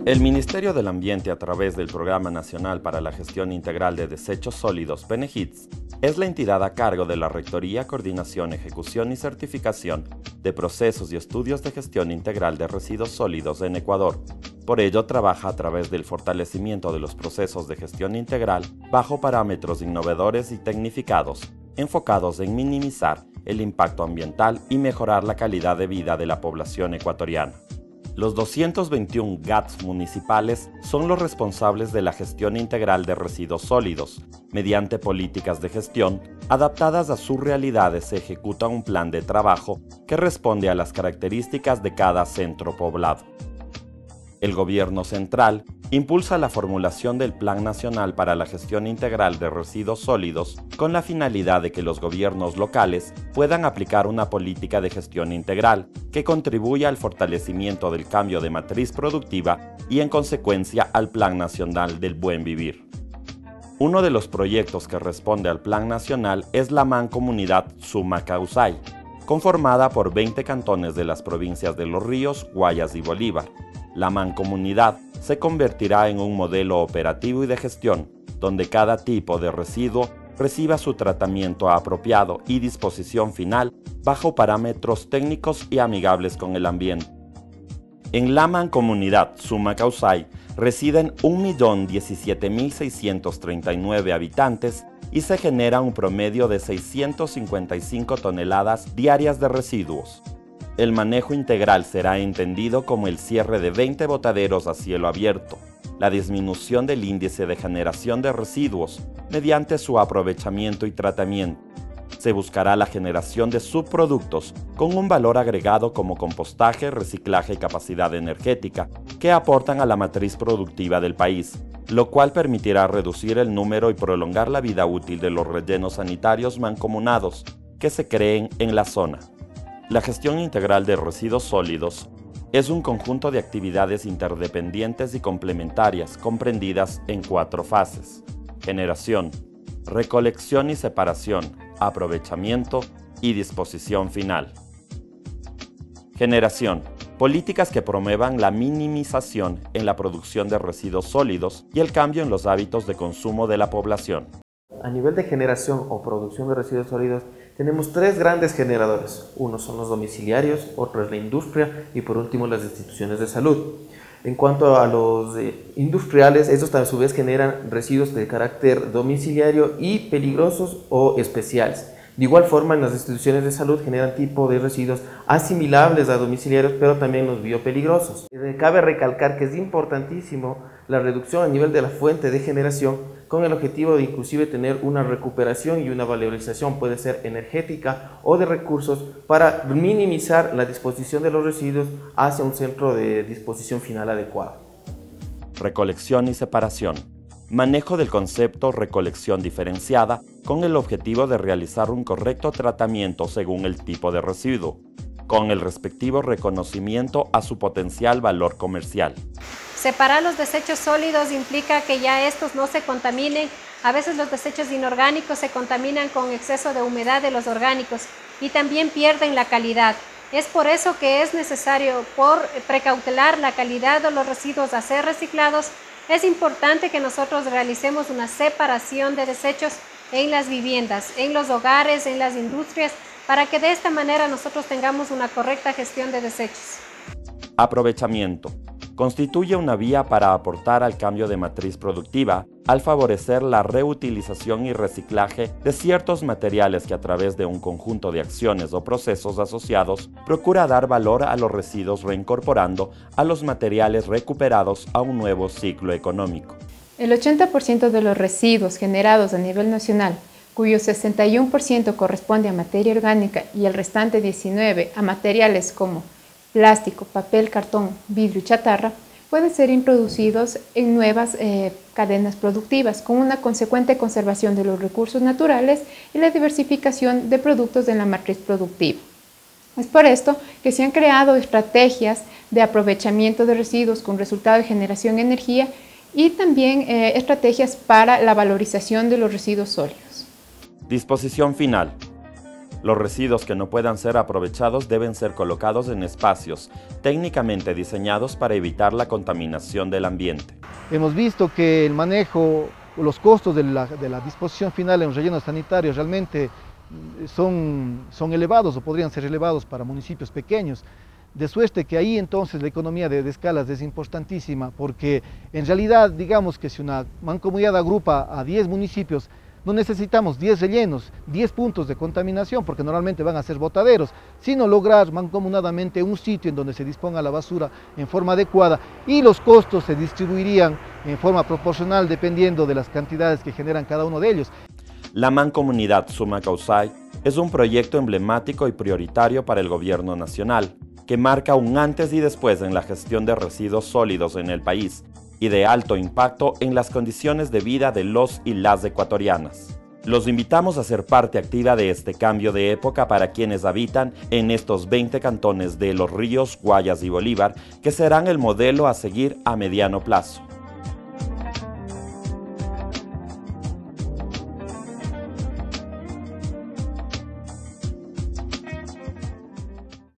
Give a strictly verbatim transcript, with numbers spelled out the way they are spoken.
El Ministerio del Ambiente, a través del Programa Nacional para la Gestión Integral de Desechos Sólidos, PENEGIDS, es la entidad a cargo de la Rectoría, Coordinación, Ejecución y Certificación de Procesos y Estudios de Gestión Integral de Residuos Sólidos en Ecuador. Por ello, trabaja a través del fortalecimiento de los procesos de gestión integral bajo parámetros innovadores y tecnificados, enfocados en minimizar el impacto ambiental y mejorar la calidad de vida de la población ecuatoriana. Los doscientos veintiún G A T S municipales son los responsables de la gestión integral de residuos sólidos. Mediante políticas de gestión adaptadas a sus realidades se ejecuta un plan de trabajo que responde a las características de cada centro poblado. El Gobierno central impulsa la formulación del Plan Nacional para la Gestión Integral de Residuos Sólidos con la finalidad de que los gobiernos locales puedan aplicar una política de gestión integral que contribuya al fortalecimiento del cambio de matriz productiva y en consecuencia al Plan Nacional del Buen Vivir. Uno de los proyectos que responde al Plan Nacional es la Mancomunidad Sumacauzay, conformada por veinte cantones de las provincias de Los Ríos, Guayas y Bolívar. La mancomunidad se convertirá en un modelo operativo y de gestión, donde cada tipo de residuo reciba su tratamiento apropiado y disposición final bajo parámetros técnicos y amigables con el ambiente. En la mancomunidad Sumacauzay residen un millón diecisiete mil seiscientos treinta y nueve habitantes y se genera un promedio de seiscientas cincuenta y cinco toneladas diarias de residuos. El manejo integral será entendido como el cierre de veinte botaderos a cielo abierto, la disminución del índice de generación de residuos mediante su aprovechamiento y tratamiento. Se buscará la generación de subproductos con un valor agregado como compostaje, reciclaje y capacidad energética que aportan a la matriz productiva del país, lo cual permitirá reducir el número y prolongar la vida útil de los rellenos sanitarios mancomunados que se creen en la zona. La gestión integral de residuos sólidos es un conjunto de actividades interdependientes y complementarias comprendidas en cuatro fases: generación, recolección y separación, aprovechamiento y disposición final. Generación: políticas que promuevan la minimización en la producción de residuos sólidos y el cambio en los hábitos de consumo de la población. A nivel de generación o producción de residuos sólidos, tenemos tres grandes generadores. Uno son los domiciliarios, otro es la industria y por último las instituciones de salud. En cuanto a los eh, industriales, estos a su vez generan residuos de carácter domiciliario y peligrosos o especiales. De igual forma, en las instituciones de salud generan tipo de residuos asimilables a domiciliarios, pero también los biopeligrosos. Cabe recalcar que es importantísimo la reducción a nivel de la fuente de generación con el objetivo de inclusive tener una recuperación y una valorización, puede ser energética o de recursos, para minimizar la disposición de los residuos hacia un centro de disposición final adecuado. Recolección y separación. Manejo del concepto recolección diferenciada con el objetivo de realizar un correcto tratamiento según el tipo de residuo, con el respectivo reconocimiento a su potencial valor comercial. Separar los desechos sólidos implica que ya estos no se contaminen. A veces los desechos inorgánicos se contaminan con exceso de humedad de los orgánicos y también pierden la calidad. Es por eso que es necesario, por precautelar la calidad de los residuos a ser reciclados, es importante que nosotros realicemos una separación de desechos en las viviendas, en los hogares, en las industrias, para que de esta manera nosotros tengamos una correcta gestión de desechos. Aprovechamiento. Constituye una vía para aportar al cambio de matriz productiva al favorecer la reutilización y reciclaje de ciertos materiales que a través de un conjunto de acciones o procesos asociados procura dar valor a los residuos reincorporando a los materiales recuperados a un nuevo ciclo económico. El ochenta por ciento de los residuos generados a nivel nacional, cuyo sesenta y uno por ciento corresponde a materia orgánica y el restante diecinueve por ciento a materiales como plástico, papel, cartón, vidrio y chatarra, pueden ser introducidos en nuevas eh, cadenas productivas con una consecuente conservación de los recursos naturales y la diversificación de productos en la matriz productiva. Es por esto que se han creado estrategias de aprovechamiento de residuos con resultado de generación de energía y también eh, estrategias para la valorización de los residuos sólidos. Disposición final. Los residuos que no puedan ser aprovechados deben ser colocados en espacios técnicamente diseñados para evitar la contaminación del ambiente. Hemos visto que el manejo, los costos de la, de la disposición final en los rellenos sanitarios realmente son, son elevados o podrían ser elevados para municipios pequeños. De suerte que ahí entonces la economía de, de escalas es importantísima, porque en realidad digamos que si una mancomunidad agrupa a diez municipios, no necesitamos diez rellenos, diez puntos de contaminación, porque normalmente van a ser botaderos, sino lograr mancomunadamente un sitio en donde se disponga la basura en forma adecuada y los costos se distribuirían en forma proporcional dependiendo de las cantidades que generan cada uno de ellos. La Mancomunidad Suma Causay es un proyecto emblemático y prioritario para el gobierno nacional, que marca un antes y después en la gestión de residuos sólidos en el país y de alto impacto en las condiciones de vida de los y las ecuatorianas. Los invitamos a ser parte activa de este cambio de época para quienes habitan en estos veinte cantones de Los Ríos, Guayas y Bolívar, que serán el modelo a seguir a mediano plazo.